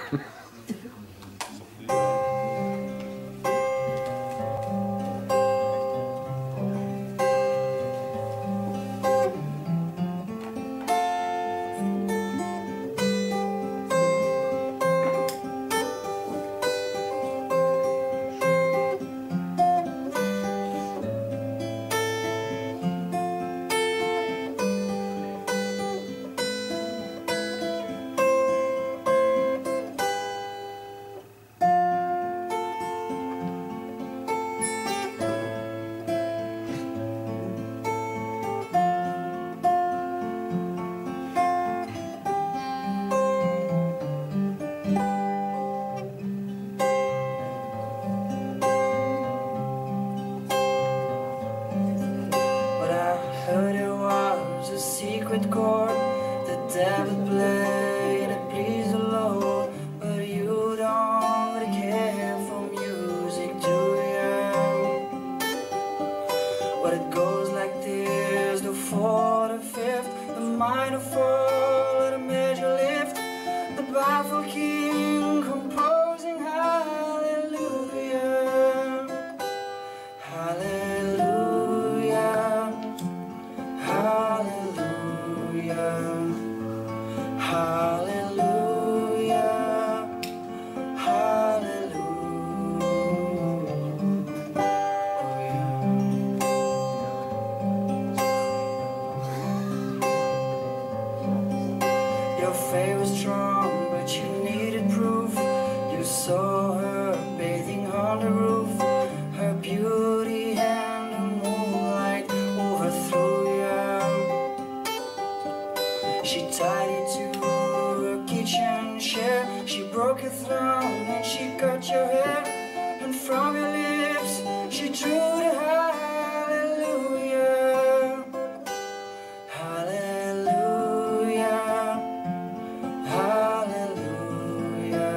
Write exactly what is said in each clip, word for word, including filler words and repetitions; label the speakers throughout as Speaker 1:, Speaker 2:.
Speaker 1: secret chord the devil played and pleased the Lord, but you don't really care for music, do you? But it goes like this: the fourth, the fifth, the minor fall, the major lift, the baffled king composing hallelujah, hallelujah, hallelujah, hallelujah, hallelujah. Your faith was strong, but you needed proof. You saw her bathing on the roof, her beauty and the moonlight overthrew you. She tied you to her kitchen chair, she broke your throne and she cut your hair, and from your lips she drew the hallelujah, hallelujah, hallelujah,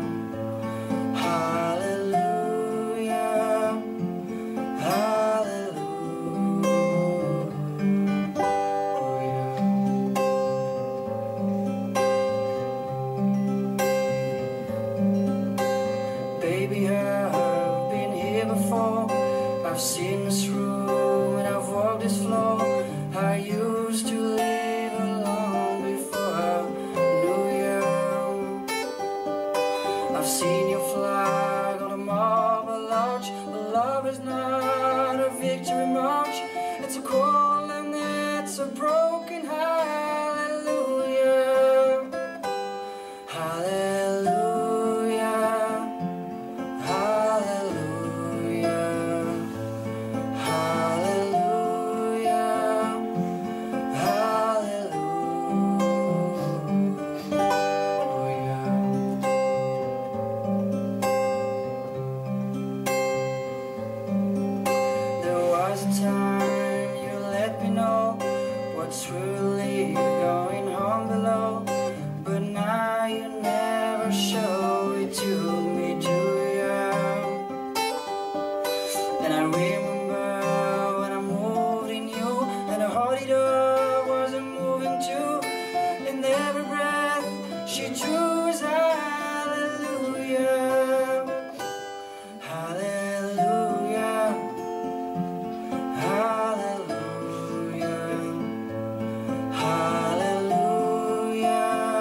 Speaker 1: hallelujah, hallelujah. Baby, I've been here before. I've seen this room and I've walked this floor. I used to live alone before I knew you. I've seen your flag on a marble arch, but love is not a victory march. It's a call and it's a broken hallelujah, hallelujah, hallelujah, hallelujah, hallelujah. There was a time you let me know what's really going on below, but now you never show it to me, do you? And I remember when I moved in you, and the heart it up wasn't moving too. In every breath she drew is hallelujah, hallelujah, hallelujah, hallelujah,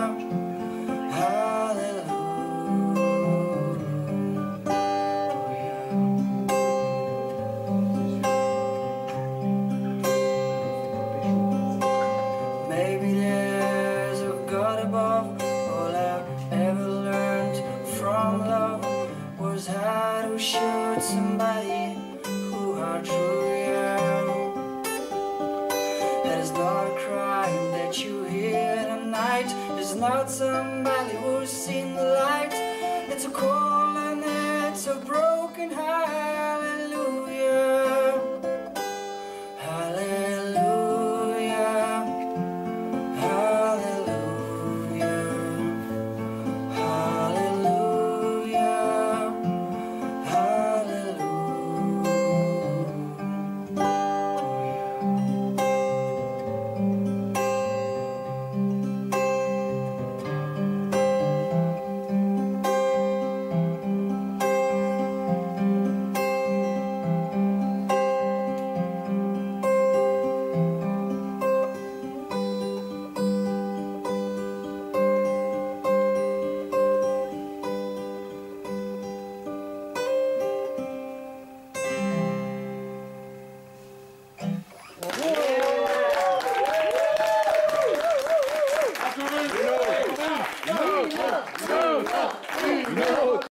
Speaker 1: hallelujah. Maybe there's a God above. All I've ever learned from love was how to shoot somebody who outdrew you. That is not a crime that you hear tonight. It's not somebody who's seen the light. It's a call and it's a broken heart.